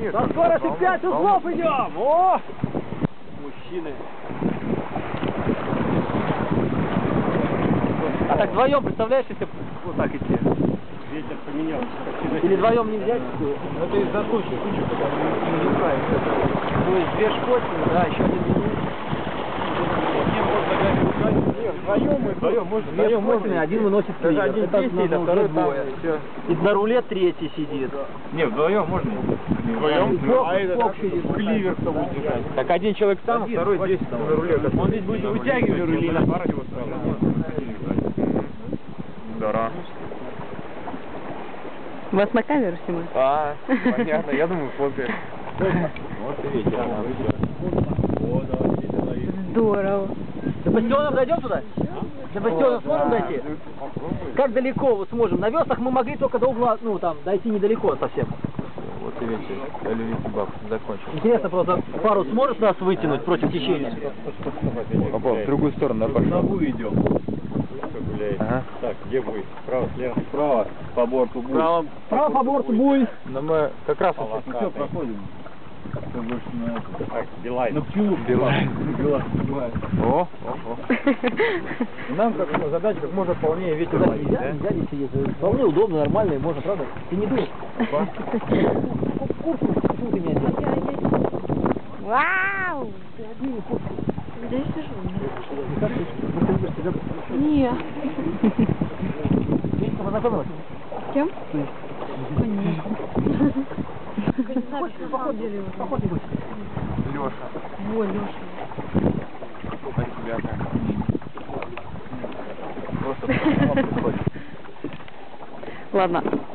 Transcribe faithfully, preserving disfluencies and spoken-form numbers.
Конечно. На скорости пять узлов идем! О! Мужчины. А так вдвоем, представляешь, если вот так идти? Ветер поменялся. Или вдвоем не взять? Это из-за тучи. Тучи, потому что не знаем. То есть две шкотины, да, еще один минут. Нет, вдвоем мы вдвоем можно. Две шкотины, один выносит Даже триггер. один Это здесь на- сидит, а на второй уже там. двое. Все. И на руле третий сидит. Не, вдвоем можно. Вдвоем? Ну, а этот Бог сидит. кливер кто будет держать? Так один человек там, Один, второй хватит здесь того. на руле. Он здесь будет вытягивать руль на пару его Да. Вас на камеру снимают? А, понятно, я думаю, фоткаешь. Вот и ветер. Здорово. До бастионов дойдем туда? До бастионов сможем дойти? Как далеко вот сможем? На веслах мы могли только до угла, ну там, дойти недалеко совсем. Вот и ветер. Алювити баб закончил. Интересно просто, парус сможет нас вытянуть против течения? Опа, в другую сторону, да, пошел. Буй идем. Ага. Так, где буй? Справа, слева? Справа. По борту буй. Справа. Право по борту буй. Но мы как раз... Ну все, проходим. Так, Билайн. Ну пчелу. Билайн. Билайн. О, о, о. Нам как задача как можно полнее ветер Туда ловить, нельзя, да? нельзя здесь сидеть. Вполне удобно, нормально, и можно, правда? Ты не дуешь. Куртку, почему ты не одел? Вау! Да я сижу. Нет. Ты познакомилась? С кем? Конечно. Хочешь, поход делим? Поход не будешь? Леша. Во, Леша. А тебя как? Просто приходит. Ладно.